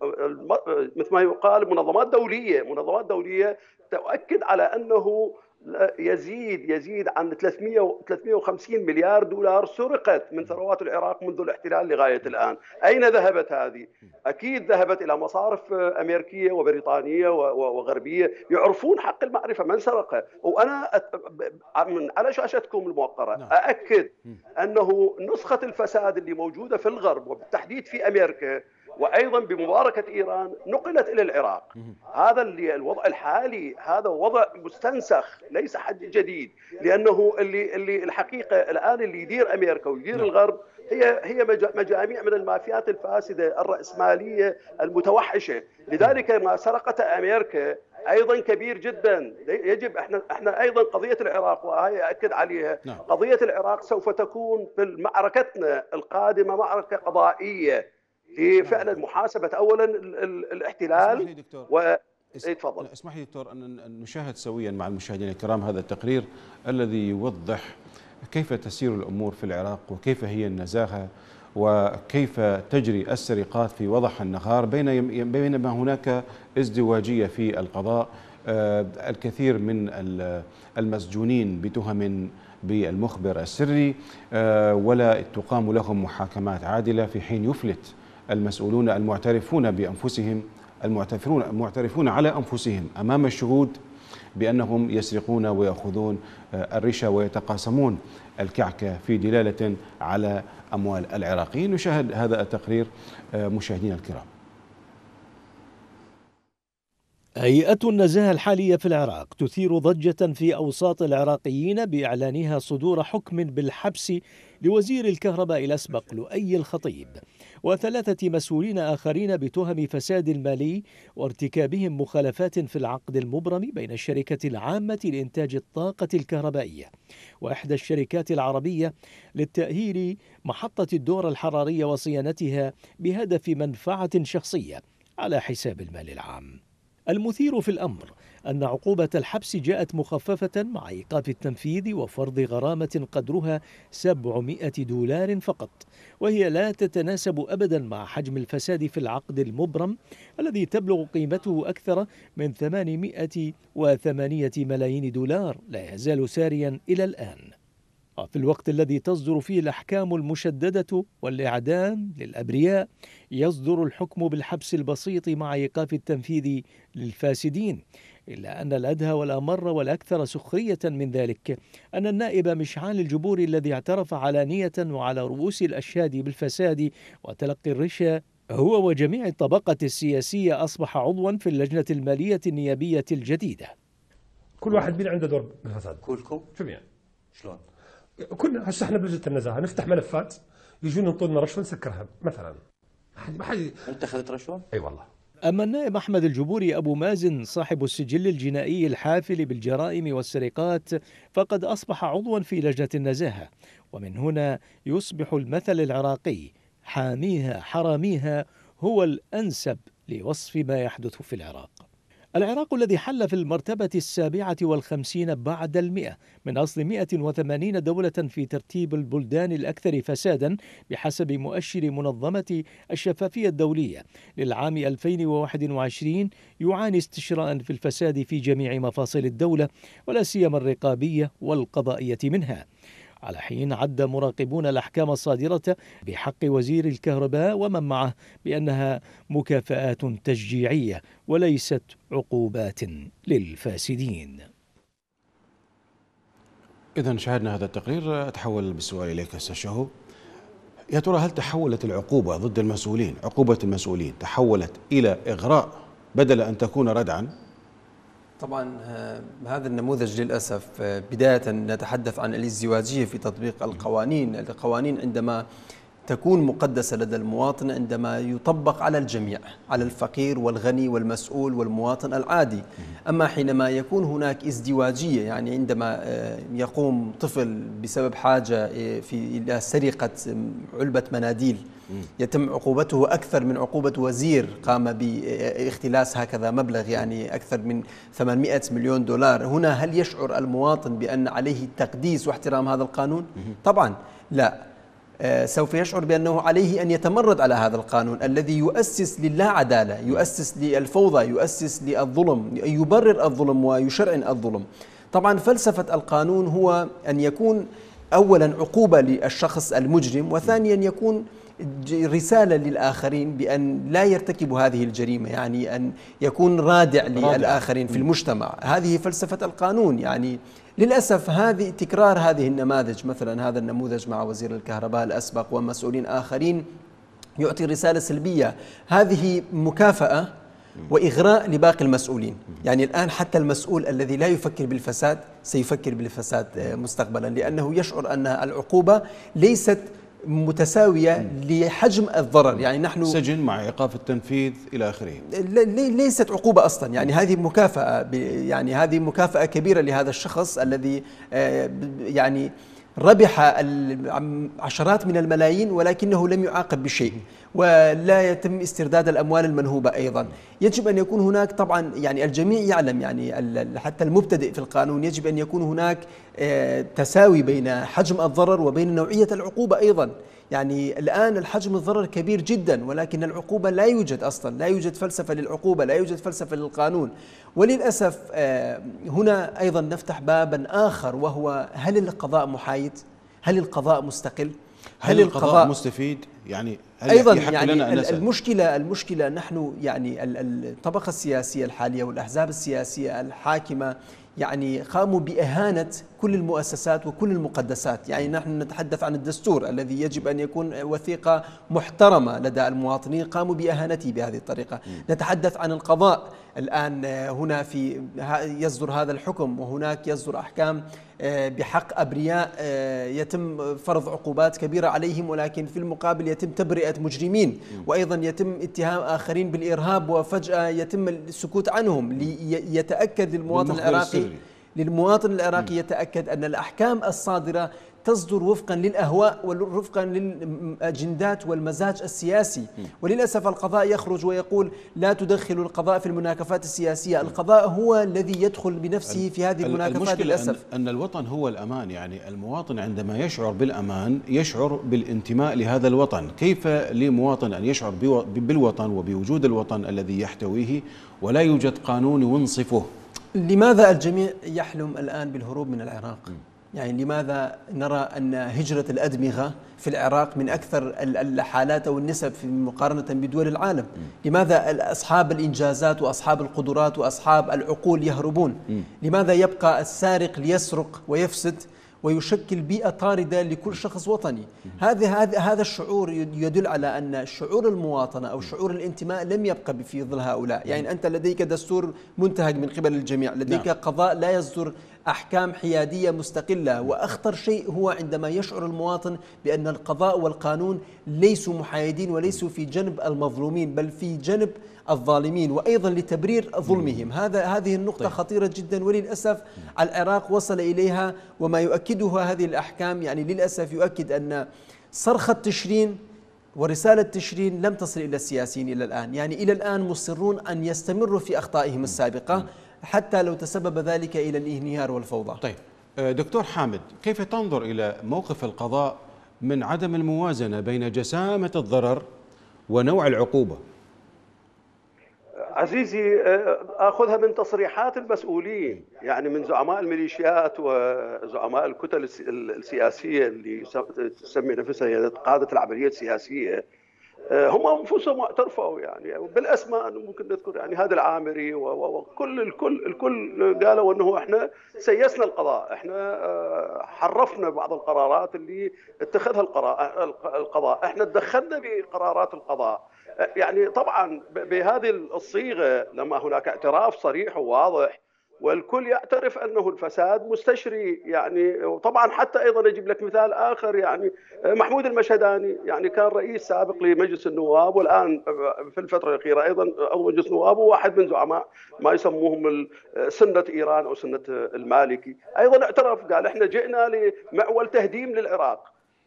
مثل ما يقال منظمات دولية منظمات دولية تؤكد على أنه يزيد يزيد عن ثلاثمئة وخمسين مليار دولار سرقت من ثروات العراق منذ الاحتلال لغاية الآن. أين ذهبت هذه؟ أكيد ذهبت إلى مصارف أمريكية وبريطانية وغربية يعرفون حق المعرفة من سرقه. وأنا من على شاشتكم الموقرة أأكد أنه نسخة الفساد اللي موجودة في الغرب وبالتحديد في أمريكا وأيضا بمباركة إيران نقلت إلى العراق. هذا اللي الوضع الحالي هذا وضع مستنسخ ليس حد جديد، لأنه اللي اللي الحقيقة الآن اللي يدير أمريكا ويدير الغرب هي هي مجاميع من المافيات الفاسدة الرأسمالية المتوحشة. لذلك ما سرقته أمريكا ايضا كبير جدا. يجب احنا احنا ايضا قضيه العراق وهي اكد عليها، قضيه العراق سوف تكون في معركتنا القادمه معركه قضائيه لفعلا محاسبة أولا الاحتلال. و تفضل. اسمح لي دكتور أن نشاهد سويا مع المشاهدين الكرام هذا التقرير الذي يوضح كيف تسير الأمور في العراق وكيف هي النزاهة وكيف تجري السرقات في وضح النهار، بينما هناك ازدواجية في القضاء. الكثير من المسجونين بتهم بالمخبر السري ولا تقام لهم محاكمات عادلة، في حين يفلت المسؤولون المعترفون بأنفسهم المعترفون المعترفون على أنفسهم أمام الشهود بأنهم يسرقون ويأخذون الرشا ويتقاسمون الكعكة في دلالة على أموال العراقيين. نشاهد هذا التقرير مشاهدينا الكرام. هيئة النزاهة الحالية في العراق تثير ضجة في أوساط العراقيين بإعلانها صدور حكم بالحبس لوزير الكهرباء الأسبق لؤي الخطيب وثلاثة مسؤولين آخرين بتهم فساد المالي وارتكابهم مخالفات في العقد المبرم بين الشركة العامة لإنتاج الطاقة الكهربائية وإحدى الشركات العربية للتأهيل محطة الدور الحرارية وصيانتها بهدف منفعة شخصية على حساب المال العام. المثير في الأمر أن عقوبة الحبس جاءت مخففة مع إيقاف التنفيذ وفرض غرامة قدرها سبعمائة دولار فقط، وهي لا تتناسب أبدا مع حجم الفساد في العقد المبرم الذي تبلغ قيمته أكثر من ثمانمائة وثمانية ملايين دولار لا يزال ساريا إلى الآن. في الوقت الذي تصدر فيه الأحكام المشددة والإعدام للأبرياء، يصدر الحكم بالحبس البسيط مع إيقاف التنفيذ للفاسدين، إلا أن الأدهى والأمر والأكثر سخرية من ذلك أن النائب مشعال الجبوري الذي اعترف علانية وعلى رؤوس الأشهاد بالفساد وتلقي الرشا هو وجميع الطبقة السياسية أصبح عضوا في اللجنة المالية النيابية الجديدة. كل واحد بينا عنده دور بالفساد. كلكم؟ جميعا. شلون؟ كنا هسه احنا بلجنة النزاهة نفتح ملفات يجون ينطونا رشوة نسكرها مثلا. ما حد. انت اخذت رشوة؟ اي والله. أما النائب أحمد الجبوري أبو مازن صاحب السجل الجنائي الحافل بالجرائم والسرقات فقد أصبح عضوا في لجنة النزاهة، ومن هنا يصبح المثل العراقي حاميها حراميها هو الأنسب لوصف ما يحدث في العراق. العراق الذي حل في المرتبة السابعة والخمسين بعد المئة من أصل مئة وثمانين دولة في ترتيب البلدان الأكثر فسادا بحسب مؤشر منظمة الشفافية الدولية للعام ألفين وواحد وعشرين، يعاني استشراء في الفساد في جميع مفاصل الدولة ولا سيما الرقابية والقضائية منها، على حين عد مراقبون الأحكام الصادرة بحق وزير الكهرباء ومن معه بأنها مكافآت تشجيعية وليست عقوبات للفاسدين. إذن شاهدنا هذا التقرير. أتحول بالسؤال إليك أستاذ شهو، يا ترى هل تحولت العقوبة ضد المسؤولين، عقوبة المسؤولين تحولت إلى إغراء بدل أن تكون ردعا؟ طبعا هذا النموذج للأسف بداية نتحدث عن الازدواجية في تطبيق القوانين. القوانين عندما تكون مقدسة لدى المواطن عندما يطبق على الجميع، على الفقير والغني والمسؤول والمواطن العادي. أما حينما يكون هناك ازدواجية، يعني عندما يقوم طفل بسبب حاجة في إلى سرقة علبة مناديل يتم عقوبته أكثر من عقوبة وزير قام باختلاس هكذا مبلغ يعني أكثر من ثمانمائة مليون دولار. هنا هل يشعر المواطن بأن عليه تقديس واحترام هذا القانون؟ طبعا لا، سوف يشعر بأنه عليه أن يتمرد على هذا القانون الذي يؤسس للا عدالة، يؤسس للفوضى، يؤسس للظلم، يبرر الظلم ويشرعن الظلم. طبعا فلسفة القانون هو أن يكون أولا عقوبة للشخص المجرم، وثانيا يكون رسالة للآخرين بأن لا يرتكبوا هذه الجريمة، يعني أن يكون رادع للآخرين في المجتمع. هذه فلسفة القانون. يعني للأسف هذه تكرار هذه النماذج، مثلا هذا النموذج مع وزير الكهرباء الأسبق ومسؤولين آخرين يعطي رسالة سلبية. هذه مكافأة وإغراء لباقي المسؤولين. يعني الآن حتى المسؤول الذي لا يفكر بالفساد سيفكر بالفساد مستقبلا، لأنه يشعر أن العقوبة ليست متساوية لحجم الضرر. يعني نحن سجن مع إيقاف التنفيذ إلى آخره، ليست عقوبة أصلا، يعني هذه مكافأة، يعني هذه مكافأة كبيرة لهذا الشخص الذي يعني ربح عشرات من الملايين ولكنه لم يعاقب بشيء، ولا يتم استرداد الأموال المنهوبة أيضا. يجب أن يكون هناك طبعا، يعني الجميع يعلم، يعني حتى المبتدئ في القانون يجب أن يكون هناك تساوي بين حجم الضرر وبين نوعية العقوبة أيضا. يعني الآن الحجم الضرر كبير جدا ولكن العقوبة لا يوجد أصلا، لا يوجد فلسفة للعقوبة، لا يوجد فلسفة للقانون. وللأسف هنا أيضا نفتح بابا آخر، وهو هل القضاء محايد؟ هل القضاء مستقل؟ هل, هل القضاء, القضاء مستفيد؟ يعني هل أيضا يحق يعني لنا أن نسأل؟ المشكلة المشكلة نحن يعني الطبقة السياسية الحالية والأحزاب السياسية الحاكمة يعني قاموا بإهانة كل المؤسسات وكل المقدسات. يعني نحن نتحدث عن الدستور الذي يجب أن يكون وثيقة محترمة لدى المواطنين، قاموا بإهانته بهذه الطريقة. نتحدث عن القضاء، الآن هنا في يصدر هذا الحكم وهناك يصدر أحكام بحق أبرياء، يتم فرض عقوبات كبيرة عليهم، ولكن في المقابل يتم تبرئة مجرمين، وأيضا يتم اتهام آخرين بالإرهاب وفجأة يتم السكوت عنهم ليتأكد للمواطن العراقي للمواطن العراقي يتأكد أن الأحكام الصادرة تصدر وفقا للأهواء ووفقا للأجندات والمزاج السياسي. وللأسف القضاء يخرج ويقول لا تدخل القضاء في المناكفات السياسية. القضاء هو الذي يدخل بنفسه في هذه المناكفات للأسف. أن, أن الوطن هو الأمان، يعني المواطن عندما يشعر بالأمان يشعر بالانتماء لهذا الوطن. كيف لمواطن أن يشعر بالوطن وبوجود الوطن الذي يحتويه ولا يوجد قانون ينصفه؟ لماذا الجميع يحلم الآن بالهروب من العراق؟ يعني لماذا نرى أن هجرة الأدمغة في العراق من أكثر الحالات أو النسب مقارنة بدول العالم؟ لماذا أصحاب الإنجازات وأصحاب القدرات وأصحاب العقول يهربون؟ لماذا يبقى السارق ليسرق ويفسد ويشكل بيئة طاردة لكل شخص وطني؟ هذا هذا هذا الشعور يدل على أن شعور المواطنة أو شعور الانتماء لم يبقى في ظل هؤلاء. يعني أنت لديك دستور منتهج من قبل الجميع، لديك نعم. قضاء لا يصدر أحكام حيادية مستقلة، وأخطر شيء هو عندما يشعر المواطن بأن القضاء والقانون ليسوا محايدين وليسوا في جنب المظلومين بل في جنب الظالمين، وأيضا لتبرير ظلمهم. هذا هذه النقطة طيب. خطيرة جدا، وللأسف العراق وصل إليها. وما يؤكدها هذه الأحكام يعني للأسف يؤكد أن صرخة تشرين ورسالة تشرين لم تصل إلى السياسيين إلى الآن. يعني إلى الآن مصرون أن يستمروا في أخطائهم السابقة حتى لو تسبب ذلك إلى الانهيار والفوضى. طيب دكتور حامد، كيف تنظر إلى موقف القضاء من عدم الموازنة بين جسامة الضرر ونوع العقوبة؟ عزيزي أخذها من تصريحات المسؤولين، يعني من زعماء الميليشيات وزعماء الكتل السياسية اللي تسمي نفسها قادة العملية السياسية. هم انفسهم اعترفوا يعني بالاسماء، ممكن نذكر يعني هذا العامري وكل الكل الكل قالوا انه احنا سيسنا القضاء، احنا حرفنا بعض القرارات اللي اتخذها القضاء، احنا تدخلنا بقرارات القضاء. يعني طبعا بهذه الصيغه لما هناك اعتراف صريح وواضح والكل يعترف أنه الفساد مستشري. يعني وطبعا حتى أيضا أجيب لك مثال آخر، يعني محمود المشهداني يعني كان رئيس سابق لمجلس النواب، والآن في الفترة الأخيرة أيضا أو مجلس النواب، وواحد من زعماء ما يسموهم سنة إيران أو سنة المالكي، أيضا اعترف قال إحنا جئنا لمعول تهديم للعراق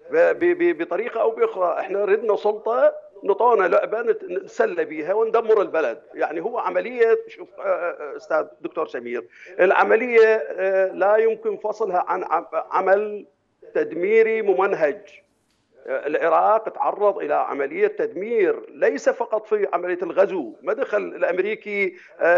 بطريقة أو بأخرى، إحنا ردنا سلطة نطونا لعبة نتسلى بيها وندمر البلد. يعني هو عملية، شوف أستاذ دكتور سمير، العملية لا يمكن فصلها عن عمل تدميري ممنهج. العراق تعرض إلى عملية تدمير ليس فقط في عملية الغزو، ما دخل الأمريكي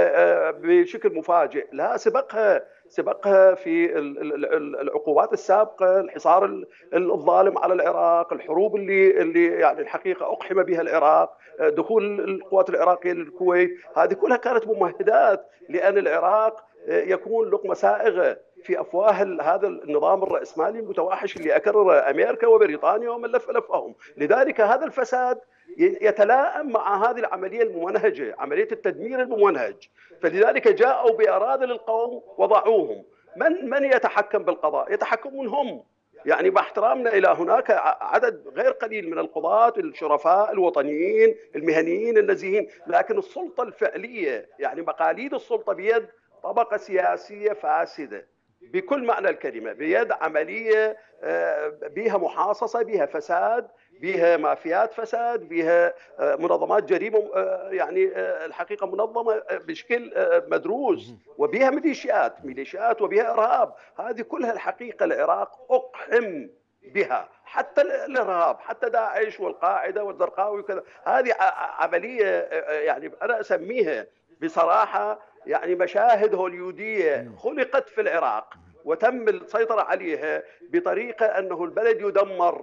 بشكل مفاجئ، لا سبقها سبقها في العقوبات السابقة، الحصار الظالم على العراق، الحروب اللي اللي يعني الحقيقة أقحم بها العراق، دخول القوات العراقية للكويت، هذه كلها كانت ممهدات لأن العراق يكون لقمة سائغة في أفواه هذا النظام الرأسمالي المتوحش اللي أكرره أمريكا وبريطانيا ومن لف لفهم. لذلك هذا الفساد يتلائم مع هذه العملية الممنهجة، عملية التدمير الممنهج. فلذلك جاءوا بأراذل القوم وضعوهم. من من يتحكم بالقضاء؟ يتحكمون هم. يعني مع احترامنا إلى هناك عدد غير قليل من القضاة الشرفاء الوطنيين المهنيين النزيهين، لكن السلطة الفعلية يعني مقاليد السلطة بيد طبقة سياسية فاسدة بكل معنى الكلمة، بيد عملية بها محاصصة، بها فساد، بها مافيات فساد، بها منظمات جريمة يعني الحقيقة منظمة بشكل مدروس، وبها ميليشيات ميليشيات وبها إرهاب. هذه كلها الحقيقة العراق أقحم بها، حتى الإرهاب، حتى داعش والقاعدة والزرقاوي وكذا. هذه عملية يعني أنا أسميها بصراحة يعني مشاهد هوليودية خلقت في العراق وتم السيطرة عليها بطريقة أنه البلد يدمر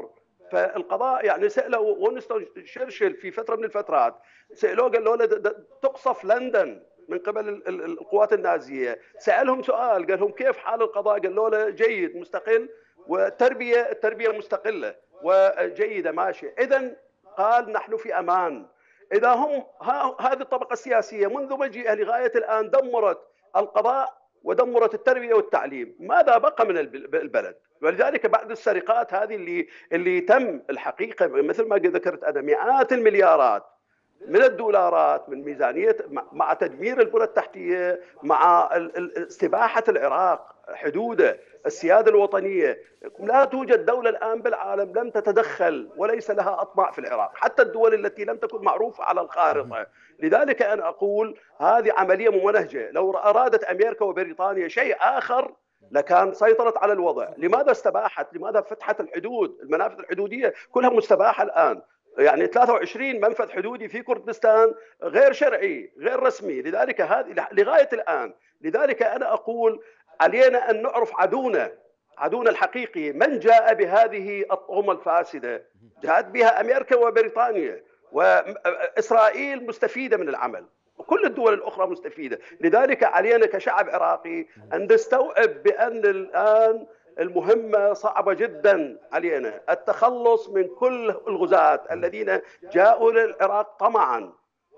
فالقضاء يعني سألوا وينستون شرشل في فترة من الفترات، سألوه قال له تقصف لندن من قبل القوات النازية، سألهم سؤال قال لهم كيف حال القضاء؟ قال له جيد مستقل، والتربية التربية مستقلة وجيدة ماشية. إذن قال نحن في أمان. إذا هم هذه الطبقة السياسية منذ مجيئها لغاية الآن دمرت القضاء ودمرت التربية والتعليم، ماذا بقى من البلد؟ ولذلك بعد السرقات هذه اللي اللي تم الحقيقة مثل ما ذكرت أنا مئات المليارات من الدولارات من ميزانية، مع تدمير البنى التحتية، مع استباحة العراق حدوده، السيادة الوطنية. لا توجد دولة الآن بالعالم لم تتدخل وليس لها أطماع في العراق، حتى الدول التي لم تكن معروفة على الخارطة. لذلك أنا أقول هذه عملية ممنهجة. لو أرادت أمريكا وبريطانيا شيء آخر لكان سيطرت على الوضع. لماذا استباحت؟ لماذا فتحت الحدود؟ المنافذ الحدودية كلها مستباحة الآن. يعني ثلاثة وعشرين منفذ حدودي في كردستان غير شرعي غير رسمي. لذلك هذه لغاية الآن. لذلك أنا أقول علينا أن نعرف عدونا عدونا الحقيقي، من جاء بهذه الطغمة الفاسدة. جاءت بها أمريكا وبريطانيا، وإسرائيل مستفيدة من العمل، وكل الدول الأخرى مستفيدة. لذلك علينا كشعب عراقي أن نستوعب بأن الآن المهمة صعبة جدا علينا، التخلص من كل الغزاة الذين جاءوا للعراق طمعا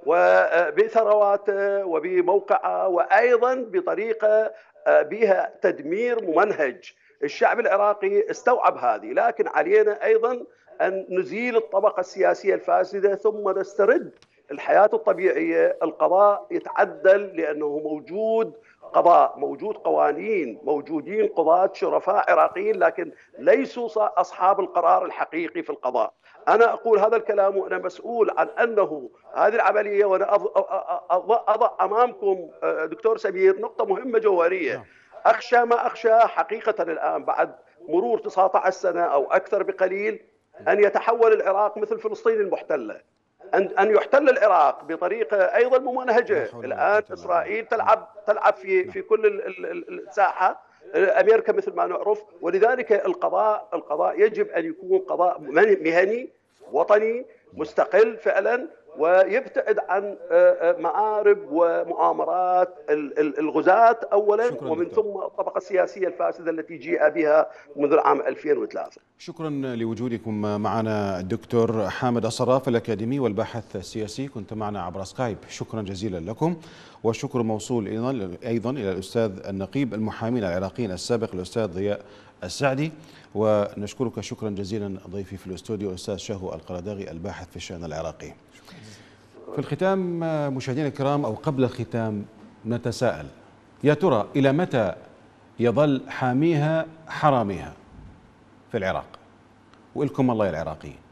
وبثرواته وبموقعه، وأيضا بطريقة بها تدمير ممنهج. الشعب العراقي استوعب هذه، لكن علينا أيضا أن نزيل الطبقة السياسية الفاسدة ثم نسترد الحياة الطبيعية. القضاء يتعدل لأنه موجود قضاء، موجود قوانين، موجودين قضاة شرفاء عراقيين، لكن ليسوا أصحاب القرار الحقيقي في القضاء. أنا أقول هذا الكلام وأنا مسؤول عن أنه هذه العملية، وأنا أضع أمامكم دكتور سمير نقطة مهمة جوهرية. أخشى ما أخشى حقيقة الآن بعد مرور تسعة عشر سنة أو أكثر بقليل أن يتحول العراق مثل فلسطين المحتلة، أن أن يحتل العراق بطريقة أيضا ممنهجة. الآن إسرائيل تلعب تلعب في في كل الساحة، أمريكا مثل ما نعرف. ولذلك القضاء القضاء يجب أن يكون قضاء مهني وطني مستقل فعلا، ويبتعد عن مآرب ومؤامرات الغزاة أولا، ومن ثم الطبقة السياسية الفاسدة التي جيء بها منذ العام ألفين وثلاثة. شكرا لوجودكم معنا الدكتور حامد الصراف الأكاديمي والباحث السياسي، كنت معنا عبر سكايب. شكرا جزيلا لكم، والشكر موصول أيضا إلى الأستاذ النقيب المحامين العراقيين السابق الأستاذ ضياء السعدي. ونشكرك شكرا جزيلا ضيفي في الاستوديو الأستاذ شهو القرداغي الباحث في الشأن العراقي. في الختام مشاهدينا الكرام، أو قبل الختام، نتساءل يا ترى إلى متى يظل حاميها حراميها في العراق؟ وإلكم الله يا العراقيين.